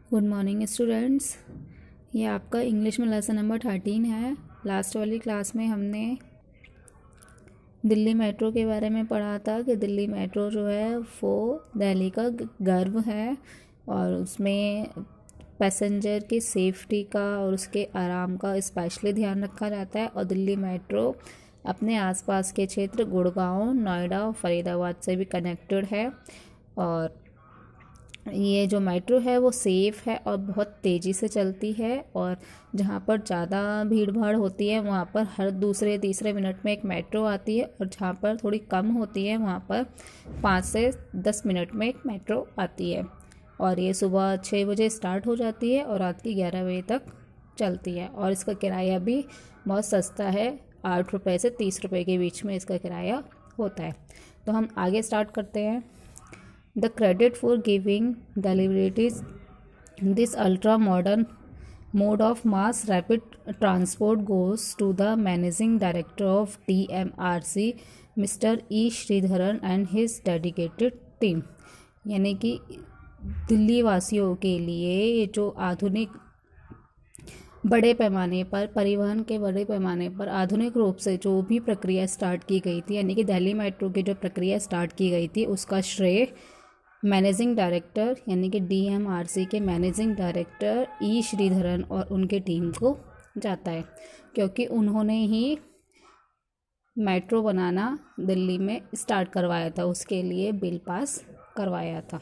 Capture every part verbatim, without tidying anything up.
Good morning students. ये आपका English में लेसन नंबर थर्टीन है। लास्ट वाली क्लास में हमने दिल्ली मेट्रो के बारे में पढ़ा था कि दिल्ली मेट्रो जो है वो दिल्ली का गर्व है और उसमें पैसेंजर की सेफ्टी का और उसके आराम का स्पेशली ध्यान रखा जाता है। और दिल्ली मेट्रो अपने आसपास के क्षेत्र गुड़गांव, नोएडा और फरीदाबाद से भी कनेक्टेड है। और ये जो मेट्रो है वो सेफ़ है और बहुत तेज़ी से चलती है। और जहाँ पर ज़्यादा भीड़ भाड़ होती है वहाँ पर हर दूसरे तीसरे मिनट में एक मेट्रो आती है, और जहाँ पर थोड़ी कम होती है वहाँ पर पाँच से दस मिनट में एक मेट्रो आती है। और ये सुबह छः बजे स्टार्ट हो जाती है और रात की ग्यारह बजे तक चलती है। और इसका किराया भी बहुत सस्ता है, आठ रुपये से तीस रुपये के बीच में इसका किराया होता है। तो हम आगे स्टार्ट करते हैं। The credit for giving deliverables this ultra-modern mode of mass rapid transport goes to the managing director of D M R C, Mister E. Sridharan and his dedicated team। यानी कि दिल्ली वासियों के लिए ये जो आधुनिक बड़े पैमाने पर परिवहन के बड़े पैमाने पर आधुनिक रूप से जो भी प्रक्रिया स्टार्ट की गई थी, यानी कि दिल्ली मेट्रो की जो प्रक्रिया स्टार्ट की गई थी, उसका श्रेय मैनेजिंग डायरेक्टर यानी कि डीएमआरसी के मैनेजिंग डायरेक्टर ई श्रीधरन और उनके टीम को जाता है, क्योंकि उन्होंने ही मेट्रो बनाना दिल्ली में स्टार्ट करवाया था, उसके लिए बिल पास करवाया था।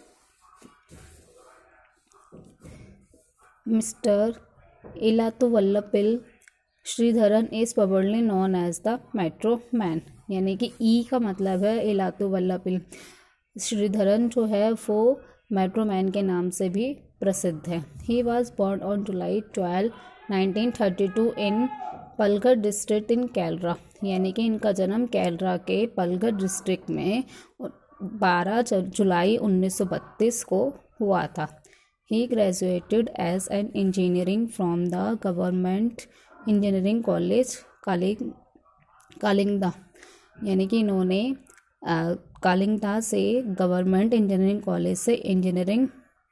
Mister Elattuvalappil Sreedharan is probably known as the metro man, यानी कि ई का मतलब है इलातुवल्लपिल। श्रीधरन जो है वो मेट्रो मैन के नाम से भी प्रसिद्ध है। He was born on July twelve nineteen thirty two in Palghat district in Kerala, यानी कि इनका जन्म केरला के पलघर डिस्ट्रिक्ट में बारह जुलाई उन्नीस सौ बत्तीस को हुआ था। He graduated as an engineering from the government engineering college कालिंग कालिंगदा, यानी कि इन्होंने कालिंगता से गवर्नमेंट इंजीनियरिंग कॉलेज से इंजीनियरिंग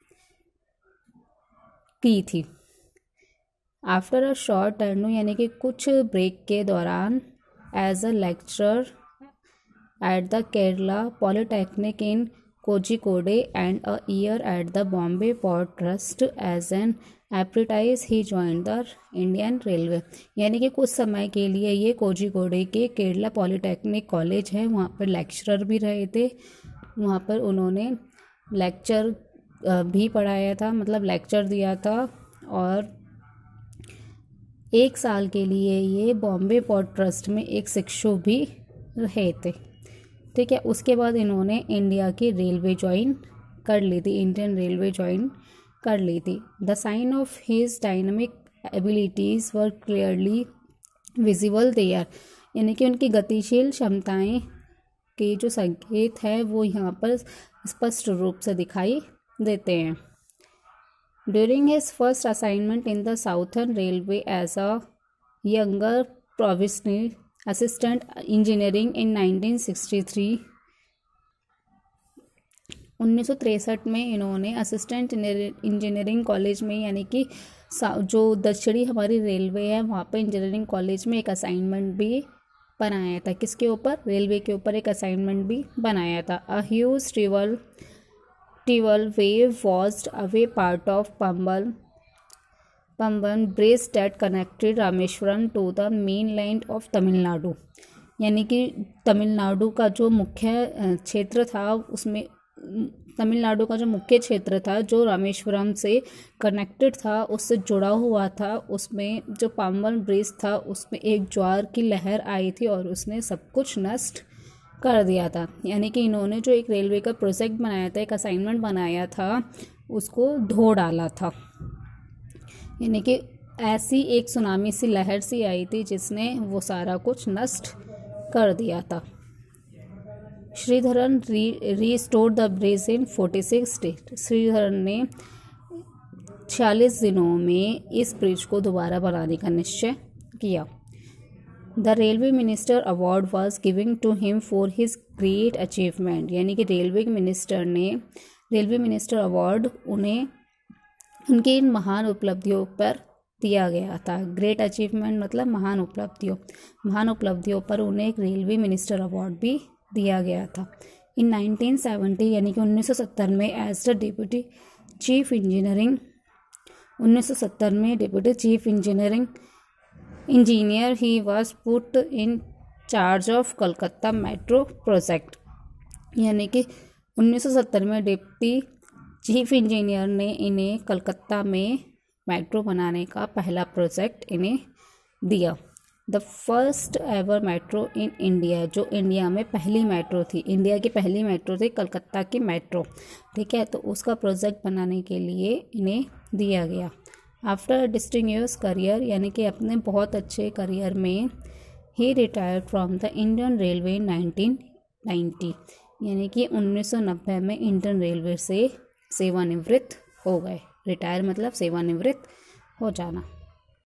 की थी। आफ्टर अ शॉर्ट टर्न, यानी कि कुछ ब्रेक के दौरान, as a lecturer at the Kerala polytechnic in Kozhikode and a year at the Bombay port trust as an apprentice he joined the Indian railway, यानी कि कुछ समय के लिए ये कोझिकोडे के केरला पॉलिटेक्निक कॉलेज है, वहाँ पर लेक्चरर भी रहे थे। वहाँ पर उन्होंने लेक्चर भी पढ़ाया था, मतलब लेक्चर दिया था। और एक साल के लिए ये बॉम्बे पोर्ट ट्रस्ट में एक शिक्षक भी रहे थे। ठीक है, उसके बाद इन्होंने इंडिया की रेलवे ज्वाइन कर ली थी, इंडियन रेलवे ज्वाइन कर ली थी। The sign of his dynamic abilities were clearly visible there, यानी कि उनकी गतिशील क्षमताएं के जो संकेत है वो यहाँ पर स्पष्ट रूप से दिखाई देते हैं। During his first assignment in the southern railway as a younger provisionary assistant engineering in nineteen sixty three, उन्नीस सौ तिरसठ में इन्होंने असिस्टेंट इंजीनियरिंग कॉलेज में, यानी कि जो दक्षिणी हमारी रेलवे है वहाँ पर इंजीनियरिंग कॉलेज में एक असाइनमेंट भी बनाया था। किसके ऊपर? रेलवे के ऊपर एक असाइनमेंट भी बनाया था। A huge tidal tidal wave was away part of Pamban Pamban bridge that connected Rameswaram to the main land of Tamil Nadu, यानी कि तमिलनाडु का जो मुख्य क्षेत्र था उसमें तमिलनाडु का जो मुख्य क्षेत्र था जो रामेश्वरम से कनेक्टेड था, उससे जुड़ा हुआ था, उसमें जो पंबन ब्रिज था उसमें एक ज्वार की लहर आई थी और उसने सब कुछ नष्ट कर दिया था। यानी कि इन्होंने जो एक रेलवे का प्रोजेक्ट बनाया था, एक असाइनमेंट बनाया था, उसको धो डाला था। यानी कि ऐसी एक सुनामी सी लहर सी आई थी जिसने वो सारा कुछ नष्ट कर दिया था। Sreedharan restore the bridge in forty six days, Sreedharan ने छियालीस दिनों में इस ब्रिज को दोबारा बनाने का निश्चय किया। The railway minister award was giving to him for his great achievement, यानी कि रेलवे मिनिस्टर ने रेलवे मिनिस्टर अवार्ड उन्हें उनकी इन महान उपलब्धियों पर दिया गया था। ग्रेट अचीवमेंट मतलब महान उपलब्धियों महान उपलब्धियों पर उन्हें एक रेलवे मिनिस्टर अवार्ड भी दिया गया था। इन नाइनटीन सेवेंटी यानी कि उन्नीस सौ सत्तर में as the deputy chief engineering उन्नीस सौ सत्तर में deputy chief engineering engineer he was put in charge of Calcutta metro project, यानी कि उन्नीस सौ सत्तर में डिप्टी चीफ इंजीनियर ने इन्हें कलकत्ता में मेट्रो बनाने का पहला प्रोजेक्ट इन्हें दिया। The first ever metro in India, जो इंडिया में पहली मेट्रो थी, इंडिया की पहली मेट्रो थी कलकत्ता की मेट्रो, ठीक है। तो उसका प्रोजेक्ट बनाने के लिए इन्हें दिया गया। आफ्टर डिस्टिंग्विश्ड करियर, यानी कि अपने बहुत अच्छे करियर में he retired from the Indian railway in nineteen ninety, यानी कि उन्नीस सौ नब्बे में इंडियन रेलवे से सेवानिवृत्त हो गए। रिटायर मतलब सेवानिवृत्त हो जाना।